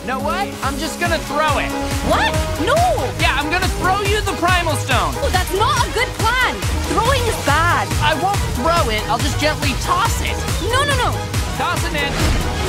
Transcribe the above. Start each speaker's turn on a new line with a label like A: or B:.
A: Know what? I'm just gonna throw it.
B: What? No!
A: Yeah, I'm gonna throw you the primal stone.
B: Oh, that's not a good plan. Throwing is bad.
A: I won't throw it, I'll just gently toss it.
B: No, no, no.
A: Tossing it.